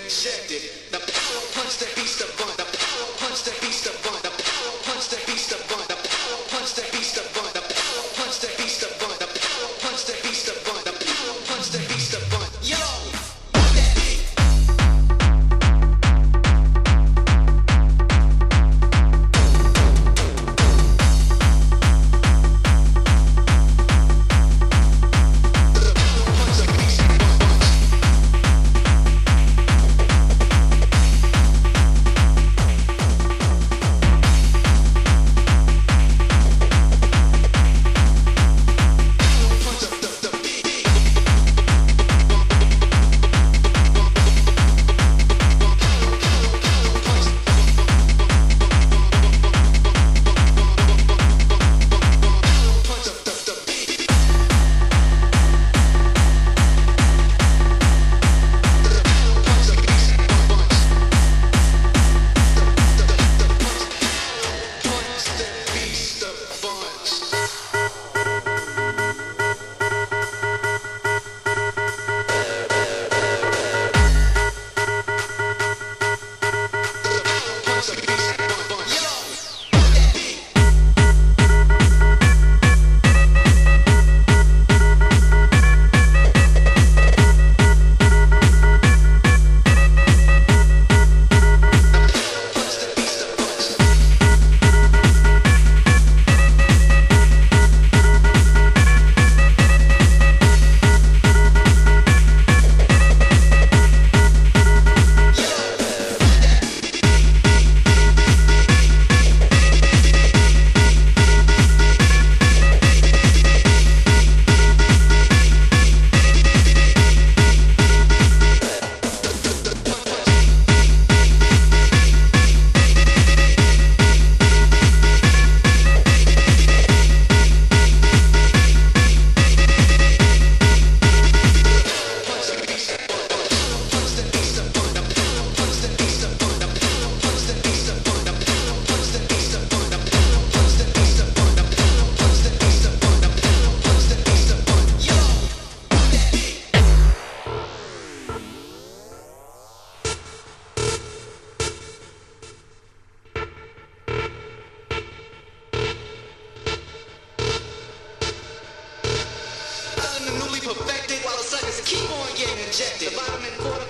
injected. The power punch that beats the bun. The power punch that beats the bun. The power punch that beats the bun. The power punch that beats the bun. The power punch that beats the bun. The power punch that beats the bun. The power punch that beats the bun. Yo! Perfected while the suckers keep on getting injected. The vitamin